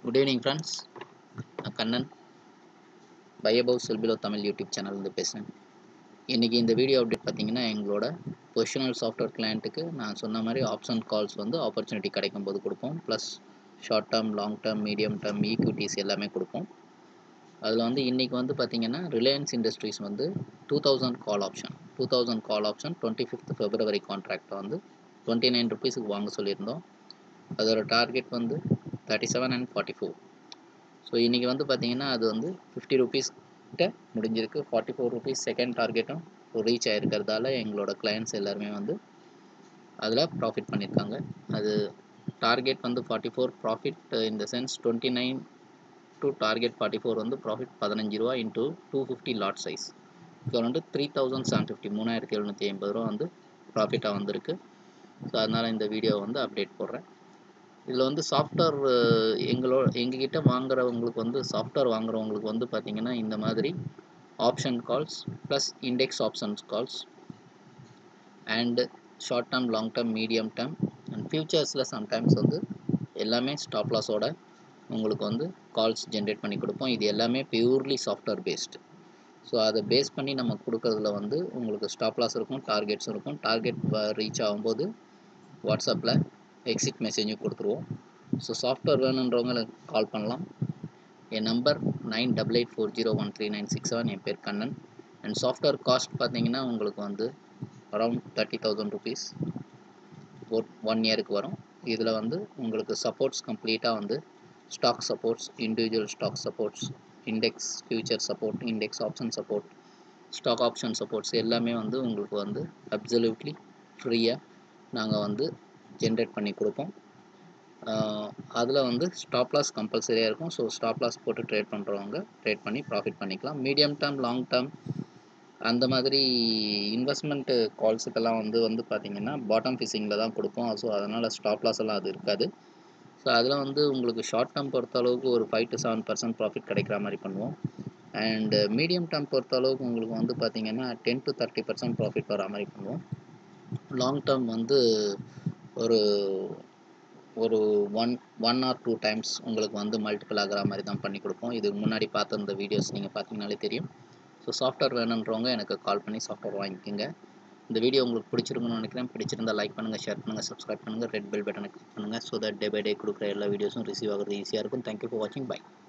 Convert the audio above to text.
Good evening friends. நான் Kannan buy above sell below Tamil YouTube சேனல்லேருந்து பேசுகிறேன். இன்றைக்கி இந்த வீடியோ அப்டேட் பார்த்தீங்கன்னா எங்களோட பொசிஷனல் சாஃப்ட்வேர் கிளையண்ட்டுக்கு நான் சொன்ன மாதிரி ஆப்ஷன் கால்ஸ் வந்து ஆப்பர்ச்சுனிட்டி கிடைக்கும் போது கொடுப்போம். Plus short term, long term, medium term, equities எல்லாமே கொடுப்போம். அதில் வந்து இன்றைக்கி வந்து பார்த்திங்கன்னா ரிலையன்ஸ் இண்டஸ்ட்ரீஸ் வந்து 2000 கால் ஆப்ஷன் 25th February கான்ட்ராக்டை வந்து 29 rupeesக்கு வாங்க சொல்லியிருந்தோம். அதோட டார்கெட் வந்து 37 and 44. ஸோ இன்றைக்கி வந்து பார்த்திங்கன்னா அது வந்து 50 rupees கிட்ட முடிஞ்சிருக்கு. 44 rupees செகண்ட் டார்கெட்டும் ரீச் ஆகிருக்கிறதால எங்களோட கிளையண்ட்ஸ் எல்லாருமே வந்து அதில் ப்ராஃபிட் பண்ணியிருக்காங்க. அது டார்கெட் வந்து 44, profit in the sense 29 to target 44 வந்து ப்ராஃபிட் 15 ரூபா இன்ட்டு 250 லாட் சைஸ். இப்போ வந்து 3750 3750 ரூபா வந்து ப்ராஃபிட்டாக வந்திருக்கு. ஸோ அதனால் இந்த வீடியோ வந்து அப்டேட் போடுறேன். இதில் வந்து சாஃப்ட்வேர் எங்ககிட்ட வாங்குறவங்களுக்கு வந்து சாஃப்ட்வேர் வாங்குறவங்களுக்கு வந்து பார்த்திங்கன்னா இந்த மாதிரி option calls plus index options calls and short term, long term, medium term and ஃபியூச்சர்ஸில் சம்டைம்ஸ் வந்து எல்லாமே ஸ்டாப் லாஸோட உங்களுக்கு வந்து கால்ஸ் ஜென்ரேட் பண்ணி கொடுப்போம். இது எல்லாமே பியூர்லி சாஃப்ட்வேர் பேஸ்டு. ஸோ அதை பேஸ் பண்ணி நம்ம கொடுக்கறதுல வந்து உங்களுக்கு ஸ்டாப் லாஸ் இருக்கும், டார்கெட்ஸ் இருக்கும். டார்கெட் ரீச் ஆகும்போது வாட்ஸ்அப்பில் எக்ஸிட் மெசேஜும் கொடுத்துருவோம். ஸோ சாஃப்ட்வேர் வேணுன்றவங்க கால் பண்ணலாம். என் நம்பர் 9884013967. என் பேர் கண்ணன். அண்ட் சாஃப்ட்வேர் காஸ்ட் பார்த்தீங்கன்னா உங்களுக்கு வந்து அரவுண்ட் 30,000 rupees ஒரு 1 இயருக்கு வரும். இதில் வந்து உங்களுக்கு சப்போர்ட்ஸ் கம்ப்ளீட்டாக வந்து stock supports, individual stock supports, index future support, index option support, stock option supports எல்லாமே வந்து உங்களுக்கு வந்து அப்சல்யூட்லி ஃப்ரீயாக நாங்கள் வந்து ஜென்ரேட் பண்ணி கொடுப்போம். அதில் வந்து ஸ்டாப் லாஸ் கம்பல்சரியாக இருக்கும். ஸோ ஸ்டாப் லாஸ் போட்டு ட்ரேட் பண்ணுறவங்க ட்ரேட் பண்ணி ப்ராஃபிட் பண்ணிக்கலாம். மீடியம் டேர்ம், லாங் டேர்ம் அந்த மாதிரி இன்வெஸ்ட்மெண்ட்டு கால்ஸுக்கெல்லாம் வந்து பார்த்திங்கன்னா பாட்டம் ஃபிஷிங்கில் தான் கொடுப்போம். ஸோ அதனால் ஸ்டாப் லாஸ் எல்லாம் அது இருக்காது. ஸோ அதில் வந்து உங்களுக்கு ஷார்ட் டேர்ம் பொறுத்த அளவுக்கு ஒரு 5 to 7% ப்ராஃபிட் கிடைக்கிற மாதிரி பண்ணுவோம். அண்டு மீடியம் டேர்ம் பொறுத்த அளவுக்கு உங்களுக்கு வந்து பார்த்திங்கன்னா 10 to 30% ப்ராஃபிட் வர மாதிரி பண்ணுவோம். லாங் டேர்ம் வந்து ஒரு ஒன் ஆர் 2 டைம்ஸ் உங்களுக்கு வந்து மல்டிபிள் ஆகிற மாதிரி தான் பண்ணி கொடுப்போம். இதுக்கு முன்னாடி பார்த்த இந்த வீடியோஸ் நீங்கள் பார்த்தீங்கனாலே தெரியும். ஸோ சாஃப்ட்வேர் வேணுன்றவங்க எனக்கு கால் பண்ணி சாஃப்ட்வேர் வாங்கிக்கோங்க. இந்த வீடியோ உங்களுக்கு பிடிச்சிருக்குன்னு நினைக்கிறேன். பிடிச்சிருந்தால் லைக் பண்ணுங்கள், ஷேர் பண்ணுங்கள், சப்ஸ்கிரைப் பண்ணுங்கள், ரெட் பெல் பட்டனை கிளிக் பண்ணுங்கள். So that day by day கொடுக்குற எல்லா வீடியோஸும் ரிசீவ் ஆகிறது ஈஸியாக இருக்கும். தேங்க்யூ ஃபார் வாட்சிங். பை.